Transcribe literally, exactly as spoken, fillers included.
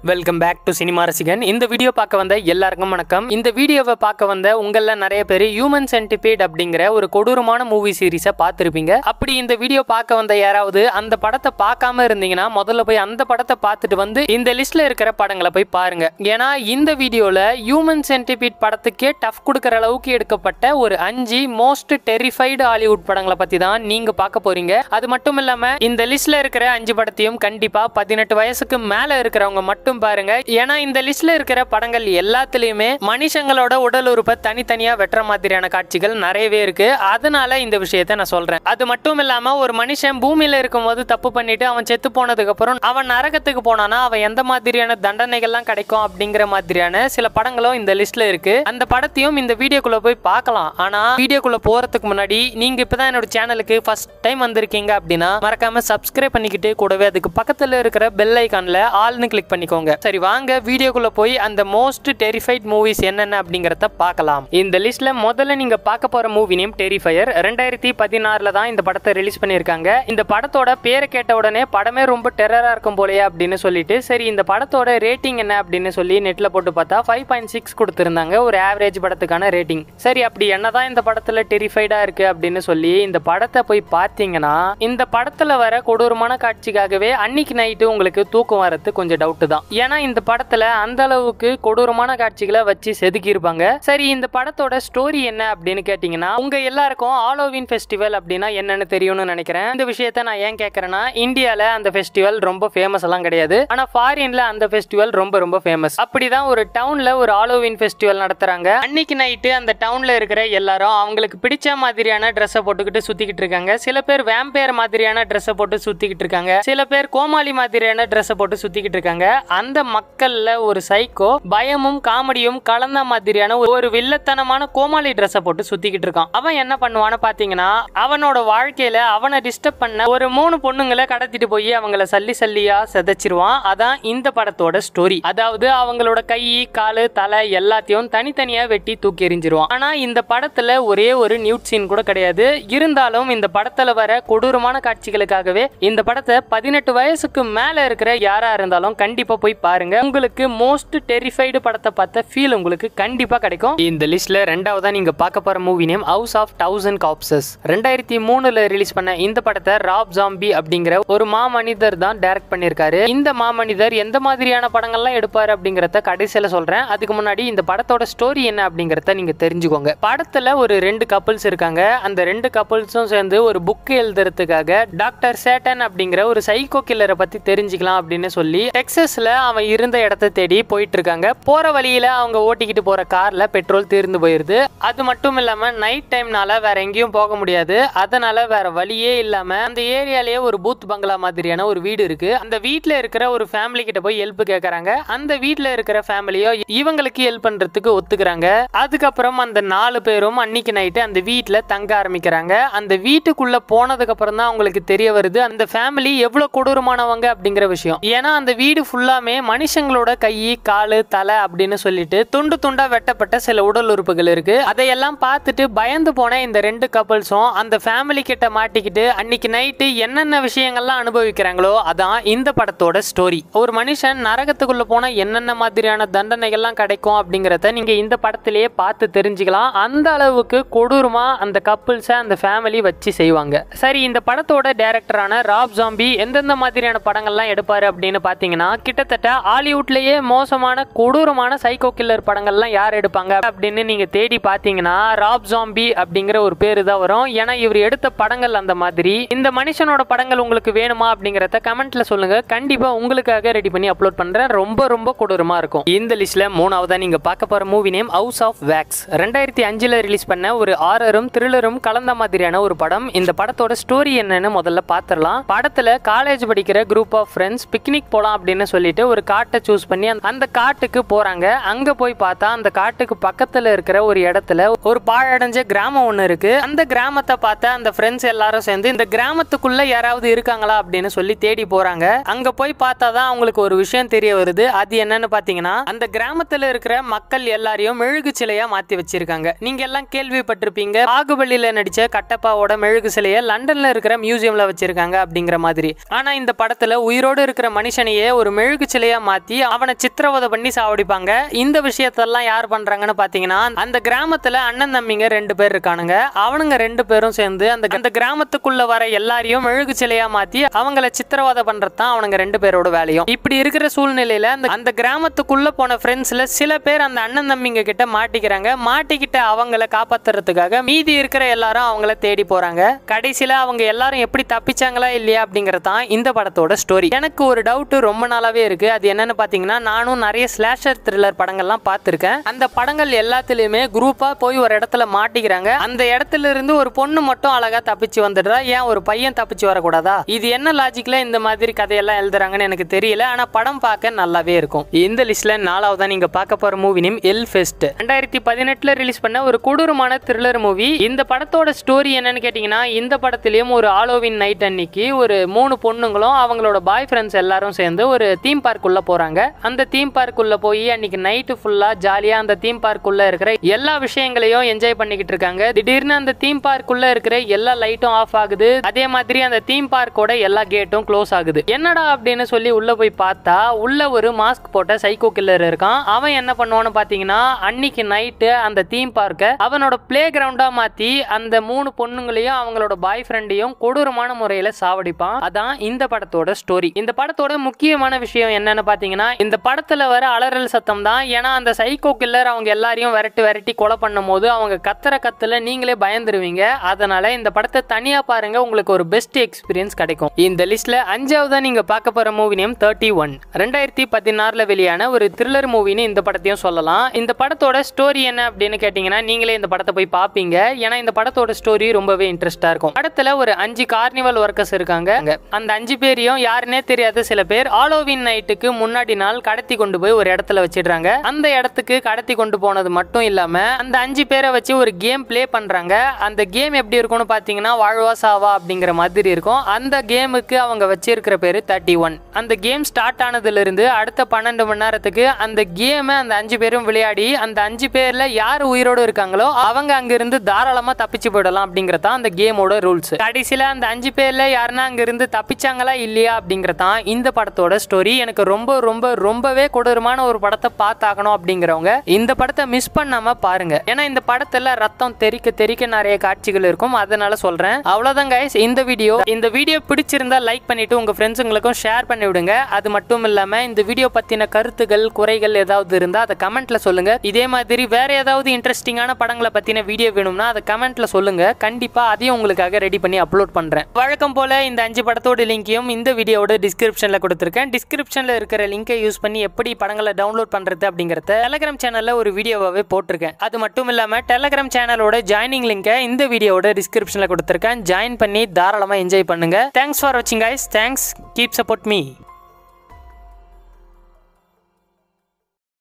Welcome back to cinema ரசிகன். இந்த video பார்க்க வந்த எல்லாருக்கும் வணக்கம். இந்த வீடியோவை பார்க்க வந்த உங்கள நிறைய பேர் ஹியூமன் சென்டிபீட் அப்படிங்கிற ஒரு கொடூரமான மூவி சீரிஸை பார்த்துருப்பீங்க. அப்படி இந்த வீடியோ பார்க்க வந்த யாராவது அந்த படத்தை பார்க்காம இருந்தீங்கன்னா முதல்ல போய் அந்த படத்தை பார்த்துட்டு வந்து இந்த லிஸ்ட்ல இருக்கிற படங்களை போய் பாருங்க. ஏன்னா இந்த வீடியோல ஹியூமன் சென்டிபீட் படத்துக்கே டஃப் கொடுக்கற அளவுக்கு எடுக்கப்பட்ட ஒரு அஞ்சு மோஸ்ட் டெரிஃபைடு ஹாலிவுட் படங்களை பத்தி தான் நீங்க பார்க்க போறீங்க. அது மட்டும் இல்லாம இந்த லிஸ்ட்ல இருக்கிற அஞ்சு படத்தையும் கண்டிப்பா பதினெட்டு வயசுக்கு மேல இருக்கிறவங்க மட்டும் பாருங்க. ஏன்னா இந்த லிஸ்ட்ல இருக்கிற படங்கள் எல்லாத்துலயுமே மனுஷங்களோட உடல் உறுப்பை தனித்தனியா வெட்டுற மாதிரியான காட்சிகள் நிறையவே இருக்கு. அதனால இந்த விஷயத்தை நான் சொல்றேன். அது மட்டும் இல்லாம ஒரு மனுஷன் பூமியில இருக்கும்போது தப்பு பண்ணிட்டு அவன் செத்து போனதுக்கு அப்புறம் அவன் நரகத்துக்கு போனானா அவன் எந்த மாதிரியான தண்டனைகள்லாம் கிடைக்கும் அப்படிங்கிற மாதிரியான சில படங்களும் இந்த லிஸ்ட்ல இருக்கு. அந்த படத்தையும் இந்த வீடியோக்குள்ள போய் பார்க்கலாம். ஆனா வீடியோக்குள்ள போறதுக்கு முன்னாடி நீங்க இப்பதான் என்னோட சேனலுக்கு ஃபர்ஸ்ட் டைம் வந்திருக்கீங்க அப்படின்னா மறக்காம சப்ஸ்கிரைப் பண்ணிக்கிட்டு கூடவே அதுக்கு பக்கத்துல இருக்கிற பெல் ஐகான்ல ஆல்னு கிளிக் பண்ணிக்கோங்க. சரி வாங்க வீடியோக்குள்ள போய் அந்த மோஸ்ட் டெரிஃபைட் மூவிஸ் என்னென்ன அப்படிங்கறத பார்க்கலாம். இந்த லிஸ்ட்ல முதல்ல நீங்க பார்க்க போற மூவி நேம் டெரிஃபயர். ரெண்டாயிரத்தி பதினாறுல தான் இந்த படத்தை ரிலீஸ் பண்ணிருக்காங்க. இந்த படத்தோட பேரை கேட்ட உடனே படமே ரொம்ப டெரரா இருக்கும் போலயே அப்படின்னு சொல்லிட்டு சரி இந்த படத்தோட ரேட்டிங் என்ன அப்படின்னு சொல்லி நெட்ல போட்டு பார்த்தா ஃபைவ் பாயிண்ட் சிக்ஸ் கொடுத்திருந்தாங்க. ஒரு ஆவரேஜ் படத்துக்கான ரேட்டிங். சரி அப்படி என்னதான் இந்த படத்துல டெரிஃபைடா இருக்கு அப்படின்னு சொல்லி இந்த படத்தை போய் பார்த்தீங்கன்னா இந்த படத்துல வர கொடூரமான காட்சிக்காகவே அன்னைக்கு நைட்டு உங்களுக்கு தூக்கம் வரது கொஞ்சம் டவுட் தான். ஏன்னா இந்த படத்துல அந்த அளவுக்கு கொடூரமான காட்சிகளை வச்சு செதுக்கி இருப்பாங்க. சரி இந்த படத்தோட ஸ்டோரி என்ன அப்படின்னு கேட்டீங்கன்னா உங்க எல்லாருக்கும் ஹாலோவீன் ஃபெஸ்டிவல் அப்படின்னா என்னன்னு தெரியும்னு நினைக்கிறேன். இந்த விஷயத்தை நான் ஏன் கேட்கறேன்னா இந்தியால அந்த ஃபெஸ்டிவல் ரொம்ப ஃபேமஸ் எல்லாம் கிடையாது. ஆனா ஃபாரின்ல அந்த ஃபெஸ்டிவல் ரொம்ப ரொம்ப ஃபேமஸ். அப்படிதான் ஒரு டவுன்ல ஒரு ஹாலோவீன் ஃபெஸ்டிவல் நடத்துறாங்க. அன்னைக்கு நைட்டு அந்த டவுன்ல இருக்கிற எல்லாரும் அவங்களுக்கு பிடிச்ச மாதிரியான ட்ரெஸ்ஸை போட்டுக்கிட்டு சுத்திக்கிட்டு இருக்காங்க. சில பேர் வேம்பயர் மாதிரியான ட்ரெஸ்ஸை போட்டு சுத்திக்கிட்டு இருக்காங்க. சில பேர் கோமாளி மாதிரியான ட்ரெஸ்ஸை போட்டு சுத்திக்கிட்டு இருக்காங்க. அந்த மக்கள்ல ஒரு சைக்கோ பயமும் காமெடியும் கலந்த மாதிரியான ஒரு வில்லத்தனமான கோமாளி ட்ரெஸ்ஸை போட்டு சுத்திக்கிட்டு இருக்கான். அவன் என்ன பண்ணுவான்னு பாத்தீங்கன்னா அவனோட வாழ்க்கையில அவனை டிஸ்டர்ப் பண்ண ஒரு மூணு பொண்ணுங்களை கடத்திட்டு போய் அவங்கள சல்லி சல்லியா செதைச்சிருவான். அதான் இந்த படத்தோட ஸ்டோரி. அதாவது அவங்களோட கை காலு தலை எல்லாத்தையும் தனித்தனியா வெட்டி தூக்கி எறிஞ்சிருவான். ஆனா இந்த படத்துல ஒரே ஒரு நியூட் சீன் கூட கிடையாது. இருந்தாலும் இந்த படத்துல வர கொடூரமான காட்சிகளுக்காகவே இந்த படத்தை பதினெட்டு வயசுக்கு மேல இருக்கிற யாரா இருந்தாலும் கண்டிப்பா போய் பாருங்க. உங்களுக்கு மோஸ்ட் டெரிஃபைடு படத்தை பார்த்த ஃபீல் உங்களுக்கு கண்டிப்பா கிடைக்கும். இந்த லிஸ்ட்ல ரெண்டாவதா நீங்க பார்க்க போற movie name house of thousand corpses. ரெண்டாயிரத்தி மூணுல ரிலீஸ் பண்ண இந்த படத்தை ராப் ஜாம்பி அப்படிங்கிற ஒரு மாமனிதர் தான் டைரக்ட் பண்ணிருக்காரு. இந்த மாமனிதர் எந்த மாதிரியான படங்கள்லாம் எடுப்பாரு அப்படிங்கறத கடைசியில சொல்றேன். அதுக்கு முன்னாடி இந்த படத்தோட ஸ்டோரி என்ன அப்படிங்கறத நீங்க தெரிஞ்சுக்கோங்க. படத்துல ஒரு ரெண்டு கப்பிள்ஸ் இருக்காங்க. அந்த ரெண்டு கப்பிள்ஸும் சேர்ந்து ஒரு புக் எழுதுறதுக்காக டாக்டர் சேட்டன் அப்படிங்கிற ஒரு சைக்கோ கில்லரை பத்தி தெரிஞ்சுக்கலாம் அப்படின்னு சொல்லி டெக்சாஸ்ல அவன் இருந்த இடத்தை தேடி போயிட்டு இருக்காங்க. போற வழியில அவங்க ஓட்டிக்கிட்டு போற கார்ல பெட்ரோல் தீர்ந்து போயிருது. அது மட்டும் இல்லாம நைட் டைம்னால வேற எங்கேயும் போக முடியாது. அதனால வேற வழியே இல்லாம அந்த ஏரியாலேயே ஒரு பூத் பங்களா மாதிரியான ஒரு வீடு இருக்கு. அந்த வீட்டுல இருக்கிற ஒரு ஃபேமிலி கிட்ட போய் ஹெல்ப் கேக்குறாங்க. அந்த வீட்டுல இருக்கிற ஃபேமிலியோ இவங்களுக்கு ஹெல்ப் பண்றதுக்கு ஒத்துக்கிறாங்க. அதுக்கப்புறம் அந்த நாலு பேரும் அன்னைக்கு நைட்டு அந்த வீட்டுல தங்க ஆரம்பிக்கிறாங்க. அந்த வீட்டுக்குள்ள போனதுக்கு அப்புறம் தான் அவங்களுக்கு தெரிய வருது அந்த ஃபேமிலி எவ்வளவு கொடூரமானவங்க அப்படிங்கிற விஷயம். ஏன்னா அந்த வீடு ஃபுல்லாமே மனுஷங்களோட கை காலு தலை அப்படின்னு சொல்லிட்டு துண்டு துண்டா வெட்டப்பட்ட சில உடல் உறுப்புகள் இருக்கு. அதையெல்லாம் பார்த்துட்டு பயந்து போன இந்த ரெண்டு கப்பல்ஸும் அந்த ஃபேமிலி கிட்ட மாட்டிக்கிட்டு அன்னைக்கு நைட்டு என்னென்ன விஷயங்கள்லாம் அனுபவிக்கிறாங்களோ அதான் இந்த படத்தோட ஸ்டோரி. ஒரு மனுஷன் நரகத்துக்குள்ள போனா என்னென்ன மாதிரியான தண்டனைகள்லாம் கிடைக்கும் அப்படிங்கறத நீங்க இந்த படத்திலேயே பார்த்து தெரிஞ்சுக்கலாம். அந்த அளவுக்கு கொடூரமா அந்த கப்பல்ஸை அந்த ஃபேமிலி வச்சு செய்வாங்க. சரி இந்த படத்தோட டைரக்டரான ராப் ஜாம்பி எந்தெந்த மாதிரியான படங்கள்லாம் எடுப்பாரு அப்படின்னு பாத்தீங்கன்னா கிட்டத்தட்ட ஹாலிவுட்லயே மோசமான கொடூரமான சைக்கோ கில்லர் படங்கள்லாம் யார் எடுப்பாங்க அப்படின்னு நீங்க தேடி பாத்தீங்கன்னா ராப் ஜாம்பி அப்படிங்கிற ஒரு பேரு தான் வரும். ஏன்னா இவர் எடுத்த படங்கள் அந்த மாதிரி. இந்த மனுஷனோட படங்கள் உங்களுக்கு வேணுமா அப்படிங்கறத கமெண்ட்ல சொல்லுங்க. கண்டிப்பா உங்களுக்காக ரெடி பண்ணி அப்லோட் பண்றேன். ரொம்ப ரொம்ப கொடூரமா இருக்கும். இந்த லிஸ்ட்ல மூணாவதா நீங்க பார்க்க போற movie name house of wax. ரெண்டாயிரத்தி அஞ்சுல ரிலீஸ் பண்ண ஒரு ஆரரும் த்ரில்லரும் கலந்த மாதிரியான ஒரு படம். இந்த படத்தோட ஸ்டோரி என்னன்னு முதல்ல பாத்திரலாம். படத்துல காலேஜ் படிக்கிற குரூப் ஆஃப் ஃப்ரெண்ட்ஸ் பிக்னிக் போலாம் அப்படின்னு சொல்லிட்டு ஒரு காட்டை சூஸ் பண்ணி அந்த காட்டுக்கு போறாங்க. அங்க போய் பார்த்தா அந்த காட்டுக்கு பக்கத்துல இருக்கிற ஒரு இடத்துல ஒரு பாழடைஞ்ச கிராமம் ஒண்ணு இருக்கு. அந்த கிராமத்தை பார்த்த அந்த ஃப்ரெண்ட்ஸ் எல்லாரும் சேர்ந்து இந்த கிராமத்துக்குள்ள யாராவது இருக்காங்களா அப்படின்னு சொல்லி தேடி போறாங்க. அங்க போய் பார்த்தாதான் அவங்களுக்கு ஒரு விஷயம் தெரிய வருது. அது என்னன்னு பாத்தீங்கன்னா அந்த கிராமத்துல இருக்கிற மக்கள் எல்லாரையும் மெழுகு சிலையா மாத்தி வச்சிருக்காங்க. நீங்க எல்லாம் கேள்விப்பட்டிருப்பீங்க பாகுபலியில நடிச்ச கட்டப்பாவோட மெழுகு சிலையை லண்டன்ல இருக்கிற மியூசியம்ல வச்சிருக்காங்க அப்படிங்கிற மாதிரி. ஆனா இந்த படத்துல உயிரோடு இருக்கிற மனுஷனையே ஒரு மெழுகு சிலையா மாத்தி அவனை சித்திரவதை பண்ணி சாவடிப்பாங்க. இந்த விஷயத்தெல்லாம் யார் பண்றாங்கன்னு பாத்தீங்கன்னா அந்த கிராமத்துல அண்ணன் தம்பிங்க ரெண்டு பேர் இருக்கானுங்க. அவனுங்க ரெண்டு பேரும் சேர்ந்து அந்த அந்த கிராமத்துக்குள்ள வர எல்லாரையும் மெழுகு சிலையா மாத்தி அவங்கள சித்திரவதை பண்றதுதான் அவனுங்க ரெண்டு பேரோட வேலையும். இப்படி இருக்கிற சூழ்நிலையில அந்த அந்த கிராமத்துக்குள்ள போன ஃப்ரெண்ட்ஸ்ல சில பேர் அந்த அண்ணன் தம்பிங்க கிட்ட மாட்டிக்கிறாங்க. மாட்டிக்கிட்ட அவங்கள காப்பாத்துறதுக்காக மீதி இருக்கிற எல்லாரும் அவங்கள தேடி போறாங்க. கடைசியில அவங்க எல்லாரும் எப்படி தப்பிச்சாங்களா இல்லையா அப்படிங்கறதான் இந்த படத்தோட ஸ்டோரி. எனக்கு ஒரு டவுட் ரொம்ப நாளாவே இருக்கு. அது என்னன்னு பாத்தீங்கன்னா நானும் நிறைய ஸ்லாஷர் த்ரில்லர் படங்கள்லாம் பார்த்திருக்கேன். அந்த படங்கள் எல்லாத்துலயுமே குரூப்பா போய் ஒரு இடத்துல மாட்டிக்கிறாங்க. அந்த இடத்துல இருந்து ஒரு பொண்ணு மட்டும் அழகா தப்பிச்சு வந்துடுறா. ஏன் ஒரு பையன் தப்பிச்சு வரக்கூடாதா? இது என்ன லாஜிக்ல இந்த மாதிரி கதையெல்லாம் எழுதுறாங்கன்னு எனக்கு தெரியல. ஆனா படம் பார்க்க நல்லாவே இருக்கும். இந்த லிஸ்ட்ல நாலாவதா நீங்க பார்க்க போற மூவி நேம் ஹெல்ஃபெஸ்ட். ரெண்டாயிரத்தி பதினெட்டுல ரிலீஸ் பண்ண ஒரு கொடூரமான த்ரில்லர் மூவி. இந்த படத்தோட ஸ்டோரி என்னன்னு கேட்டீங்கன்னா இந்த படத்திலயும் ஒரு ஹாலோவின் நைட் அன்னைக்கு ஒரு மூணு பொண்ணுங்களும் அவங்களோட பாய் ஃப்ரெண்ட்ஸ் எல்லாரும் சேர்ந்து ஒரு தீம் பார்க் உள்ள போறாங்க. அந்த தீம் பார்க் உள்ள போய் அன்னைக்கு நைட்டு ஃபுல்லா ஜாலியா அந்த தீம் பார்க் உள்ள இருக்கிற எல்லா விஷயங்களையும் என்ஜாய் பண்ணிக்கிட்டு இருக்காங்க. திடீர்னு அந்த தீம் பார்க் உள்ள இருக்கிற எல்லா லைட்டும் ஆஃப் ஆகுது. அதே மாதிரி அந்த தீம் பார்க்கோட எல்லா கேட்டும் க்ளோஸ் ஆகுது. என்னடா அப்படின்னு சொல்லி உள்ள போய் பார்த்தா உள்ள ஒரு மாஸ்க் போட்ட சைக்கோ கில்லர் இருக்கான். அவன் என்ன பண்ணுவான்னு பாத்தீங்கன்னா அன்னைக்கு நைட்டு அந்த தீம் பார்க்க அவனோட பிளே கிரவுண்டா மாத்தி அந்த மூணு பொண்ணுங்களையும் அவங்களோட பாய் ஃப்ரெண்டையும் கொடூரமான முறையில சாவடிப்பான். அதான் இந்த படத்தோட ஸ்டோரி. இந்த படத்தோட முக்கியமான விஷயம் என்னன்னு பாத்தீங்கன்னா இந்த படத்துல வர அலறல் சத்தம் தான். ஏன்னா அந்த சைக்கோ கில்லர் அவங்க எல்லாரையும் விரட்டி விரட்டி கொலை பண்ணும் போது அவங்க கத்துற கத்துல நீங்களே பயந்துருவீங்க. அதனால இந்த படத்தை தனியா பாருங்க, உங்களுக்கு ஒரு பெஸ்ட் எக்ஸ்பீரியன்ஸ் கிடைக்கும். இந்த லிஸ்ட்ல அஞ்சாவதா நீங்க பார்க்க போற மூவி நேம் தேர்ட்டி ஒன். ரெண்டாயிரத்தி பதினாறுல வெளியான ஒரு த்ரில்லர் மூவின்னு இந்த படத்தையும் சொல்லலாம். இந்த படத்தோட ஸ்டோரி என்ன அப்படின்னு கேட்டீங்கன்னா நீங்களே இந்த படத்தை போய் பாப்பீங்க. ஏன்னா இந்த படத்தோட ஸ்டோரி ரொம்பவே இன்ட்ரெஸ்டா இருக்கும். படத்துல ஒரு அஞ்சு கார்னிவல் ஒர்க்கர்ஸ் இருக்காங்க. அந்த அஞ்சு பேரையும் யாருன்னே தெரியாத சில பேர் ஹாலோவின் நைட்டுக்கு முன்னாடி நாள் கடத்தி கொண்டு போய் ஒரு இடத்துல வச்சிடுறாங்க. அந்த இடத்துக்கு கடத்தி கொண்டு போனது மட்டும் இல்லாம அந்த அஞ்சு பேரை வச்சு ஒரு கேம் பிளே பண்றாங்க. அந்த கேம் எப்படி இருக்கும்னு பாத்தீங்கன்னா வாழ்வா சாவா அப்படிங்கிற மாதிரி இருக்கும். அந்த கேமுக்கு அவங்க வச்சிருக்கிற பேரு தேர்ட்டி ஒன். அந்த கேம் ஸ்டார்ட் ஆனதுல இருந்து அடுத்த பன்னெண்டு மணி நேரத்துக்கு அந்த கேமை அந்த அஞ்சு பேரும் விளையாடி அந்த அஞ்சு பேர்ல யார் உயிரோடு இருக்காங்களோ அவங்க அங்கிருந்து தாராளமா தப்பிச்சு போயிடலாம் அப்படிங்கறதா அந்த கேமோட ரூல்ஸ். கடைசியில அந்த அஞ்சு பேர்ல யாருன்னா அங்க இருந்து தப்பிச்சாங்களா இல்லையா அப்படிங்கறதா இந்த படத்தோட ஸ்டோரி. எனக்கு ரொம்ப ரொம்ப ரொம்பவே கொடூரமான ஒரு படத்தை பார்த்தாகணும் அப்படிங்கிறவங்க இந்த படத்தை மிஸ் பண்ணாம பாருங்க. ஏன்னா இந்த படத்துல ரத்தம் தெறிக்க தெறிக்க நிறைய காட்சிகள் இருக்கும். அதனால சொல்றேன். அவ்வளவுதான் கைஸ் இந்த வீடியோ. இந்த வீடியோ பிடிச்சிருந்தா லைக் பண்ணிட்டு உங்க ஃப்ரெண்ட்ஸுங்களுக்கும் ஷேர் பண்ணி விடுங்க. அது மட்டும் இல்லாம இந்த வீடியோ பத்தின கருத்துக்கள் குறைகள் ஏதாவது இருந்தா அதை கமெண்ட்ல சொல்லுங்க. இதே மாதிரி வேற ஏதாவது இன்ட்ரெஸ்டிங்கான படங்களை பத்தின வீடியோ வேணும்னா அதை கமெண்ட்ல சொல்லுங்க. கண்டிப்பா அதையும் உங்களுக்காக ரெடி பண்ணி அப்லோட் பண்றேன். வழக்கம் போல இந்த அஞ்சு படத்தோட லிங்கையும் இந்த வீடியோட டிஸ்கிரிப்ஷன்ல கொடுத்திருக்கேன். டிஸ்கிரிப்ஷன்ல இருக்கிற லிங்கை யூஸ் பண்ணி எப்படி படங்களை டவுன்லோட் பண்றது அப்படிங்கறத டெலிகிராம் சேனல்ல ஒரு வீடியோவாவே போட்டிருக்கேன். அது மட்டும் இல்லாம டெலிகிராம் சேனலோட ஜாயினிங் லிங்கை இந்த வீடியோட டிஸ்கிரிப்ஷன்ல கொடுத்திருக்கேன். ஜாயின் பண்ணி தாராளமா என்ஜாய் பண்ணுங்க. தேங்க்ஸ் ஃபார் வாட்சிங் guys. Thanks. Keep support me.